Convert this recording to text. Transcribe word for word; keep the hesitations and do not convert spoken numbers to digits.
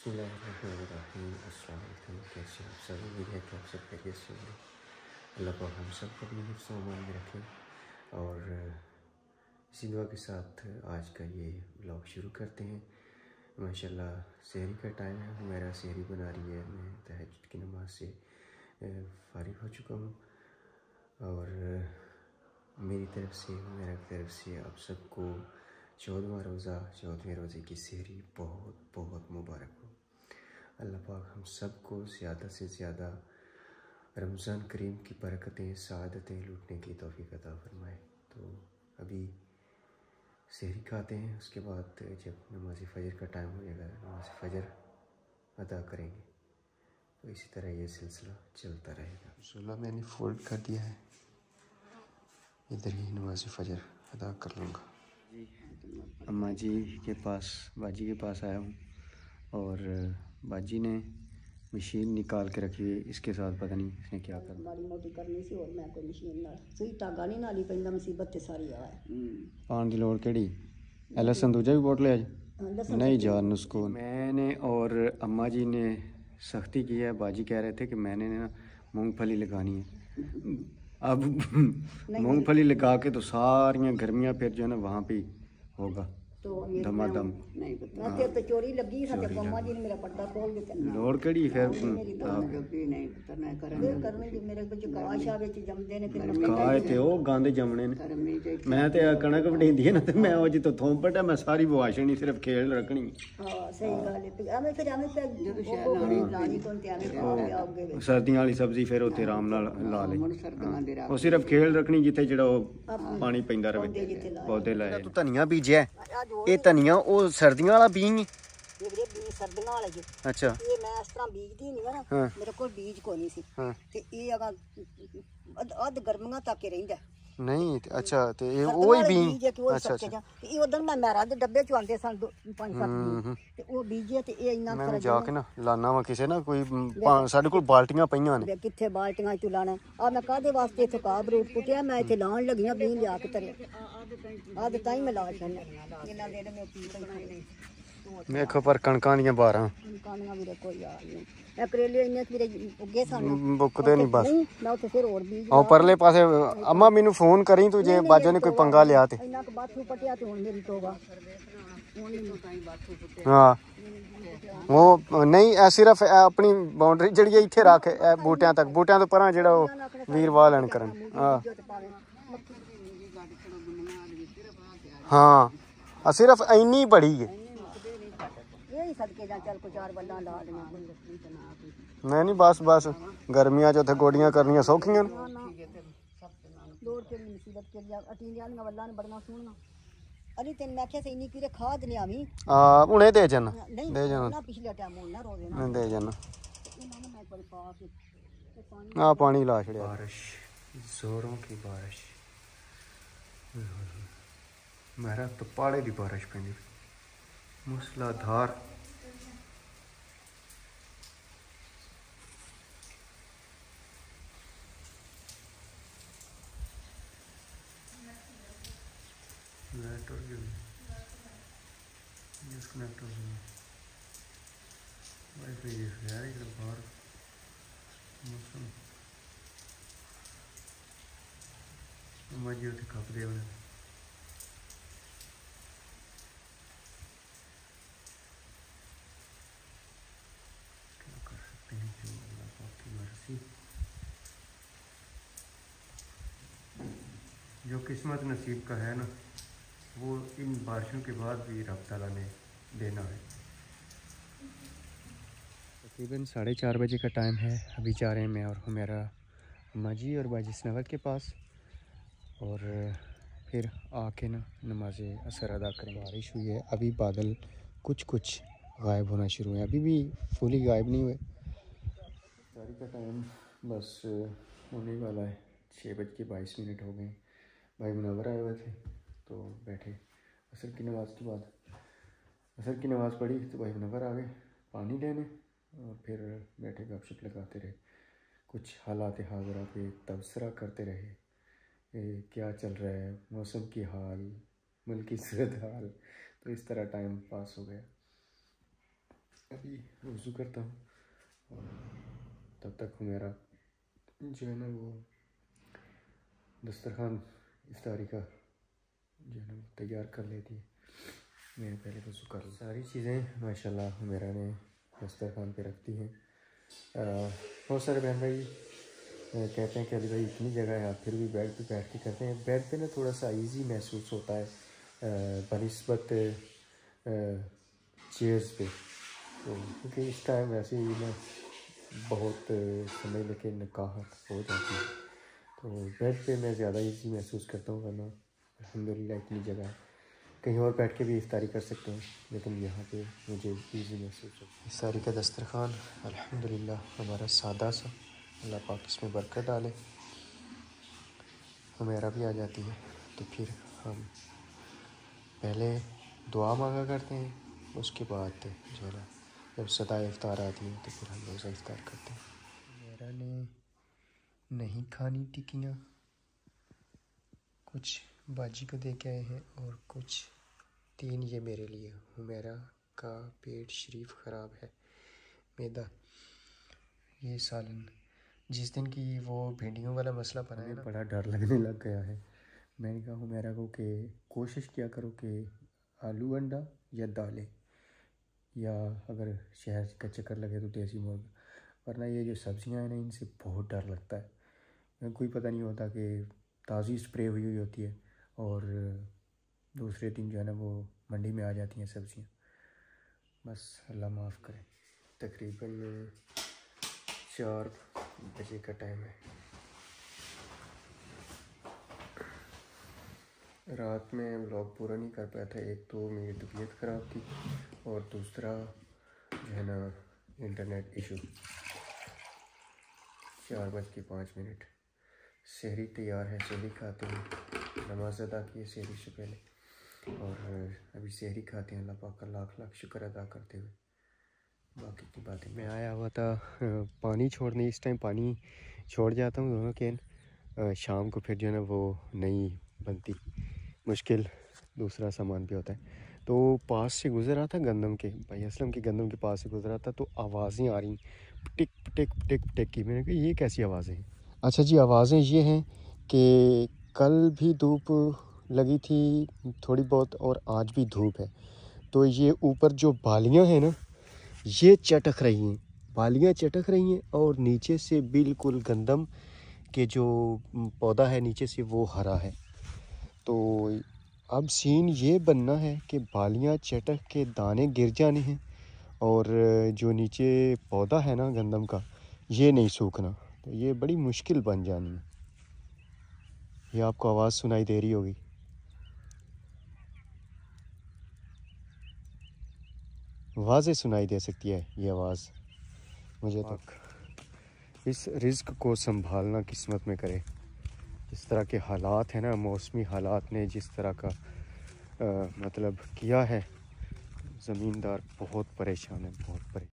बिस्मिल्लाहिर्रहमानिर्रहीम। अस्सलाम वालेकुम। कैसे आप सब? उम्मीद है कि आप सब खैरियत से होंगे। अल्लाह पाक हम सब को अपने हिफ्ज़ व अमान में रखें। और इसी दुआ के साथ आज का ये व्लॉग शुरू करते हैं। माशाल्लाह सहरी का टाइम है, मेरा सहरी बना रही है। मैं तहज्जुद की नमाज़ से फ़ारिग हो चुका हूँ और मेरी तरफ़ से मेरा तरफ़ से आप सबको चौदहवां रोज़ा चौदहवें रोज़े की सहरी बहुत बहुत मुबारक हो। अल्लाह पाक हम सबको ज़्यादा से ज़्यादा रमज़ान करीम की बरकतें सआदतें लूटने की तौफ़ीक़ अता फ़रमाए। तो अभी सहरी खाते हैं, उसके बाद जब नमाज़ फ़जर का टाइम हो जाएगा नमाज़ फ़जर अदा करेंगे। तो इसी तरह ये सिलसिला चलता रहेगा। इंशाअल्लाह मैंने फ़ोल्ड कर दिया है, इधर ही नमाज़ फ़जर अदा कर लूँगा। जी अम्मा जी के पास बाजी के पास आया हूँ और बाजी ने मशीन निकाल के रखी है। इसके साथ पता नहीं इसने क्या करना। माड़ी मोटी करनी सी और मैं कोई मशीन नाल सुई धागा नहीं नाली पैंदा, मुसीबत ते सारी आ पान दी लोड़ केड़ी है। लहसुन दूजा भी बोट लिया नहीं जान उसको। मैंने और अम्मा जी ने सख्ती की है। बाजी कह रहे थे कि मैंने ना मूंगफली लगानी है। अब मूंगफली लगा के तो सारियां गर्मियां फिर जो है ना वहाँ पे होगा तो धमाधम। नहीं पता मैं तो चोरी लगी था ते मम्मा जी ने मेरा पर्दा खोल के करना लोड़ केड़ी फिर नहीं पता मैं करने करने जी मेरे कुछ गाश आ विच जमदे ने फिर गाय ते ओ गांदे जमने ने। मैं ते कणक वढेंदी है ना ते मैं ओ जितो थोम पटा मैं सारी वाशनी सिर्फ खेल रखनी। हां सही गल है। हमें फिर हमें पे जदों शहर लानी लानी कोन ते हमें आओगे सर्दियां वाली सब्जी फिर ओते आराम नाल ला ले। ओ सिर्फ खेल रखनी जिथे जेड़ा ओ पानी पैंदा रहे पौधे लाए। तू धनिया बीजिया ये धनिया ओ सर्दियां वाला बीज ये बीज सर्दियां वाले जी। अच्छा ये मैं इस तरह बीजदी नहीं ना हाँ। मेरे को बीज कोई नहीं सी हाँ। ते ये अगर अध गर्मियां तक ही रहिंदा नहीं। अच्छा ते ये ओही बीज अच्छा अच्छा ते ये उधर मैं मेरा दे डब्बे च आंदे सन पांच सात बीज ते ओ बीजे ते ये इन्ना मैं जाके ना लाना वा किसे ना कोई साडे कोल बाल्टियां पईयां ने किथे बाल्टियां च लाना आ मैं कादे वास्ते इथे काब रूट पुटिया मैं इथे लाण लगियां बीज लिया के तरे आ दे ताई मैं ला छन्ना इन्ना दे में पी पई देखो पर कणकां दियां बारां कणकां भी कोई आ नहीं ए करेले इन्ने मेरे उगे सन बुकदे नहीं बस मैं उथे फिर और बीज ओ परले पासे अम्मा मेनू फोन करी तू जे बाजे ने कोई पंगा लिया ते इन्ना को बाथू पटिया ते हुन मेरी तौबा हां वो नहीं ए सिर्फ अपनी बाउंड्री जड़ी है इथे रख ए बूटियां तक बूटियां तो परां जेड़ा वीर वाह लेन करन हां हां सिर्फ इन्नी बड़ी है। नहीं नहीं बस बस गर्मियां च गोडियां करनियां सौखियां अली तेन मैं आख्या इन्नी की खाद नहीं आवी हां हुने दे जाना दे जाना पिछले टाइम होना रोजे ना दे जाना हां पानी ला छड़िया। बारिश जोरों की बारिश मेरा तो पहाड़े दी बारिश पैंदी मूसलाधार। डिस्कनेक्ट हो गया वाईफाई है यार बाहर मौसम मजे उठे खप दे उन्हें क्या कर सकते हैं जो अल्लाह पाक की मर्जी। जो किस्मत नसीब का है ना वो इन बारिशों के बाद भी रब ताला ने देना है। तकरीबन साढ़े चार बजे का टाइम है। अभी जा रहे हैं मैं और मेरा अम्मा जी और बाजी सनवर के पास और फिर आके ना नमाज असर अदा करें। बारिश हुई है अभी बादल कुछ कुछ गायब होना शुरू है, अभी भी फुली गायब नहीं हुए। इफ्तारी का टाइम बस होने वाला है। छः बज के बाईस मिनट हो गए। भाई मुनव्वर आए हुए थे तो बैठे असर की नमाज़ के बाद असर की नमाज़ पढ़ी तो भाई मुनव्वर आ गए पानी लेने और फिर बैठे गपशप लगाते रहे। कुछ हालात हाज़िरा पे तबसरा करते रहे। ए, क्या चल रहा है, मौसम की हाल, मुल्क की सूरत हाल। तो इस तरह टाइम पास हो गया। अभी वज़ू करता हूँ और तब तक मेरा जो है ना वो दस्तरखान इफ्तारी का जो है ना तैयार कर लेती है। मैंने पहले वज़ू कर ली। सारी चीज़ें माशाल्लाह मेरा ने दस्तरखान पे रखती हैं। बहुत सारे बहन भाई कहते हैं कि अली भाई इतनी जगह है आप फिर भी बेड पे बैठ के करते हैं। बेड पे ना थोड़ा सा इजी महसूस होता है बनिस्बत चेयर्स पे, तो क्योंकि इस टाइम वैसे ही ना बहुत समय लेके नकाहत हो जाती है, तो बेड पे मैं ज़्यादा इजी महसूस करता हूँ। वरना अल्हम्दुलिल्लाह इतनी जगह है, कहीं और बैठ के भी इफ्तारी कर सकते हैं, लेकिन यहाँ पे मुझे इजी महसूस होता है। इफ्तारी का दस्तरखान अल्हम्दुलिल्लाह हमारा सादा सा, अल्लाह पाक इसमें बरकत डाले। हमेरा भी आ जाती है तो फिर हम पहले दुआ मांगा करते हैं, उसके बाद जो है ना जब सदा इफ्तार आती है तो फिर हम रोज़ा इफ्तार करते हैं। मेरा ने नहीं खानी टिक्कियाँ, कुछ बाजी को दे के आए हैं और कुछ तीन ये मेरे लिए। हुमैरा का पेट शरीफ ख़राब है, मैदा, ये सालन जिस दिन की वो भिंडियों वाला मसला बना है ना, बड़ा डर लगने लग गया है। मैंने कहा हुमैरा को कि कोशिश किया करो कि आलू अंडा या दालें, या अगर शहर का चक्कर लगे तो देसी मुर्गा, वरना ये जो सब्ज़ियाँ हैं ना इनसे बहुत डर लगता है। कोई पता नहीं होता कि ताज़ी स्प्रे हुई हुई होती है और दूसरे दिन जो है ना वो मंडी में आ जाती हैं सब्ज़ियाँ। बस अल्लाह माफ़ करे। तकरीबन चार बजे का टाइम है। रात में व्लॉग पूरा नहीं कर पाया था, एक तो मेरी तबीयत ख़राब थी और दूसरा जो है ना इंटरनेट इशू। चार बज के पाँच मिनट सहरी तैयार है, सहरी खाते हैं, नमाज अदा की है सहरी से पहले और अभी सहरी खाते हैं। अल्लाह पाक का लाख लाख शुक्र अदा करते हुए बाकी की बातें। मैं आया हुआ था पानी छोड़ने, इस टाइम पानी छोड़ जाता हूँ दोनों कैन, शाम को फिर जो है ना वो नहीं बनती, मुश्किल दूसरा सामान भी होता है। तो पास से गुज़र रहा था गंदम के, भाई असलम के गंदम के पास से गुज़रा था, तो आवाज़ें आ रही टिक टिक टिक टिक की। मैंने कहा ये कैसी आवाज़ें हैं? अच्छा जी, आवाज़ें ये हैं कि कल भी धूप लगी थी थोड़ी बहुत और आज भी धूप है, तो ये ऊपर जो बालियाँ हैं ना ये चटक रही हैं, बालियाँ चटक रही हैं और नीचे से बिल्कुल गंदम के जो पौधा है नीचे से वो हरा है। तो अब सीन ये बनना है कि बालियाँ चटक के दाने गिर जाने हैं और जो नीचे पौधा है ना गंदम का ये नहीं सूखना, तो ये बड़ी मुश्किल बन जानी है। ये आपको आवाज़ सुनाई दे रही होगी, वाज़े सुनाई दे सकती है ये आवाज़ मुझे तो। इस रिज़्क को संभालना किस्मत में करे। इस तरह के हालात हैं ना, मौसमी हालात ने जिस तरह का आ, मतलब किया है, ज़मींदार बहुत परेशान है, बहुत परेशान।